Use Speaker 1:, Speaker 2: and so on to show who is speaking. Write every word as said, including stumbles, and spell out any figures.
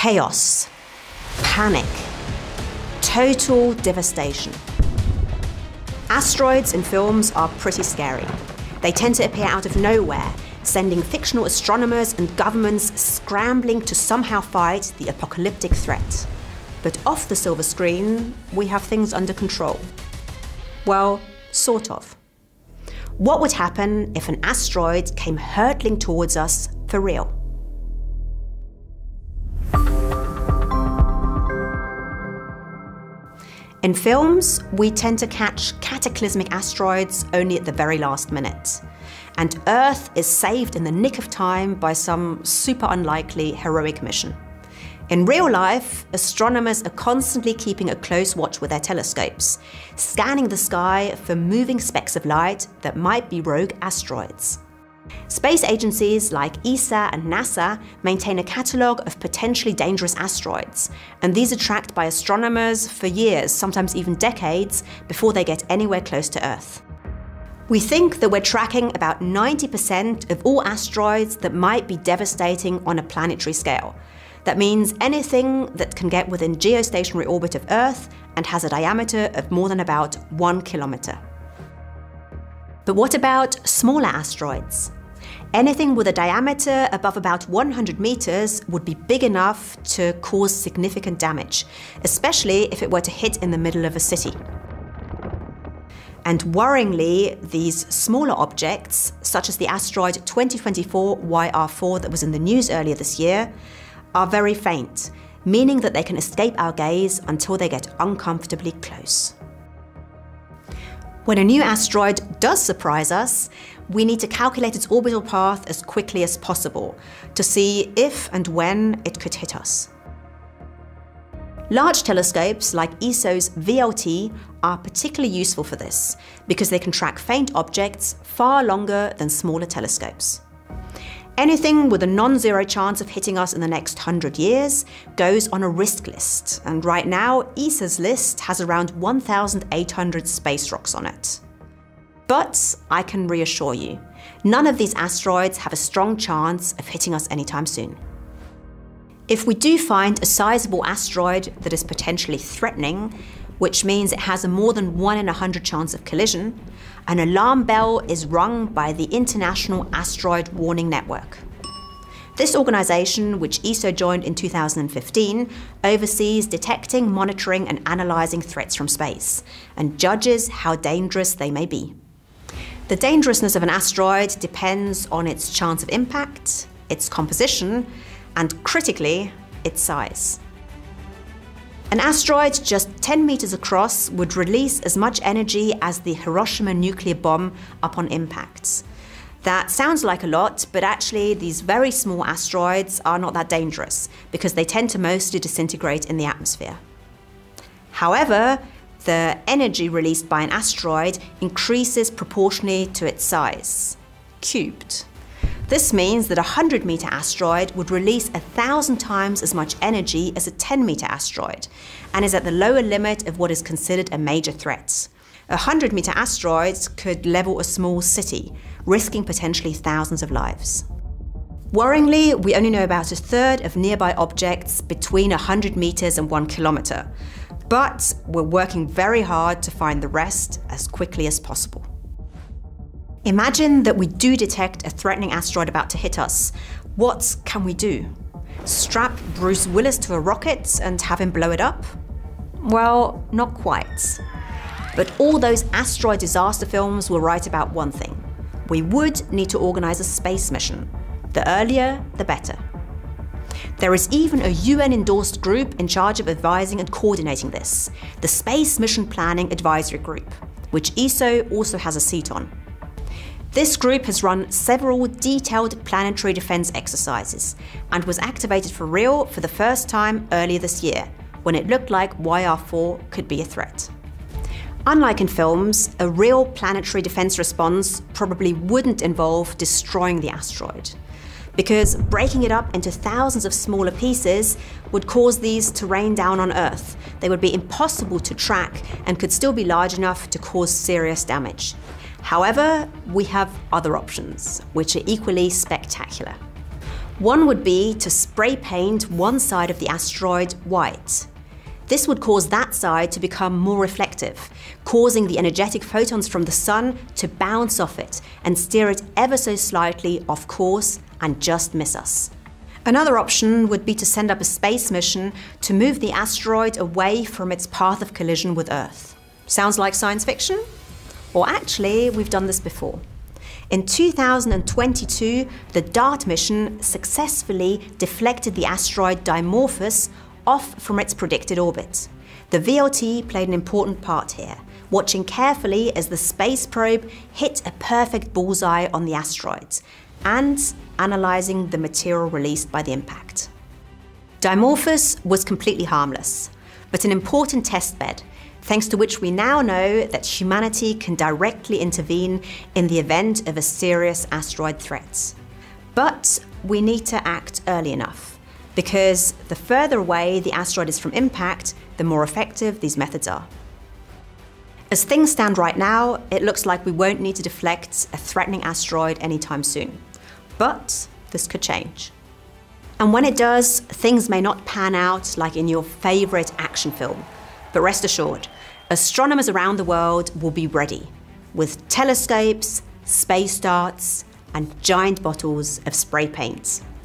Speaker 1: Chaos, panic, total devastation. Asteroids in films are pretty scary. They tend to appear out of nowhere, sending fictional astronomers and governments scrambling to somehow fight the apocalyptic threat. But off the silver screen, we have things under control. Well, sort of. What would happen if an asteroid came hurtling towards us for real? In films, we tend to catch cataclysmic asteroids only at the very last minute. And Earth is saved in the nick of time by some super unlikely heroic mission. In real life, astronomers are constantly keeping a close watch with their telescopes, scanning the sky for moving specks of light that might be rogue asteroids. Space agencies like E S A and NASA maintain a catalogue of potentially dangerous asteroids, and these are tracked by astronomers for years, sometimes even decades, before they get anywhere close to Earth. We think that we're tracking about ninety percent of all asteroids that might be devastating on a planetary scale. That means anything that can get within geostationary orbit of Earth and has a diameter of more than about one kilometre. But what about smaller asteroids? Anything with a diameter above about one hundred meters would be big enough to cause significant damage, especially if it were to hit in the middle of a city. And worryingly, these smaller objects, such as the asteroid twenty twenty-four Y R four that was in the news earlier this year, are very faint, meaning that they can escape our gaze until they get uncomfortably close. When a new asteroid does surprise us, we need to calculate its orbital path as quickly as possible to see if and when it could hit us. Large telescopes like E S O's V L T are particularly useful for this because they can track faint objects far longer than smaller telescopes. Anything with a non-zero chance of hitting us in the next hundred years goes on a risk list, and right now E S A's list has around one thousand eight hundred space rocks on it. But I can reassure you, none of these asteroids have a strong chance of hitting us anytime soon. If we do find a sizable asteroid that is potentially threatening, which means it has a more than one in a hundred chance of collision, an alarm bell is rung by the International Asteroid Warning Network. This organisation, which E S O joined in two thousand fifteen, oversees detecting, monitoring and analysing threats from space, and judges how dangerous they may be. The dangerousness of an asteroid depends on its chance of impact, its composition, and critically, its size. An asteroid just ten meters across would release as much energy as the Hiroshima nuclear bomb upon impact. That sounds like a lot, but actually these very small asteroids are not that dangerous because they tend to mostly disintegrate in the atmosphere. However, the energy released by an asteroid increases proportionally to its size, cubed. This means that a hundred meter asteroid would release a thousand times as much energy as a ten meter asteroid, and is at the lower limit of what is considered a major threat. A hundred meter asteroid could level a small city, risking potentially thousands of lives. Worryingly, we only know about a third of nearby objects between a hundred meters and one kilometer, but we're working very hard to find the rest as quickly as possible. Imagine that we do detect a threatening asteroid about to hit us. What can we do? Strap Bruce Willis to a rocket and have him blow it up? Well, not quite. But all those asteroid disaster films will write about one thing. We would need to organize a space mission. The earlier, the better. There is even a U N-endorsed group in charge of advising and coordinating this, the Space Mission Planning Advisory Group, which E S O also has a seat on. This group has run several detailed planetary defense exercises and was activated for real for the first time earlier this year, when it looked like Y R four could be a threat. Unlike in films, a real planetary defense response probably wouldn't involve destroying the asteroid, because breaking it up into thousands of smaller pieces would cause these to rain down on Earth. They would be impossible to track and could still be large enough to cause serious damage. However, we have other options, which are equally spectacular. One would be to spray paint one side of the asteroid white. This would cause that side to become more reflective, causing the energetic photons from the sun to bounce off it and steer it ever so slightly off course and just miss us. Another option would be to send up a space mission to move the asteroid away from its path of collision with Earth. Sounds like science fiction? Or actually, we've done this before. In two thousand twenty-two, the DART mission successfully deflected the asteroid Dimorphos off from its predicted orbit. The V L T played an important part here, watching carefully as the space probe hit a perfect bullseye on the asteroid and analysing the material released by the impact. Dimorphos was completely harmless, but an important testbed, thanks to which we now know that humanity can directly intervene in the event of a serious asteroid threat. But we need to act early enough, because the further away the asteroid is from impact, the more effective these methods are. As things stand right now, it looks like we won't need to deflect a threatening asteroid anytime soon. But this could change. And when it does, things may not pan out like in your favourite action film. But rest assured, astronomers around the world will be ready, with telescopes, space darts, and giant bottles of spray paint.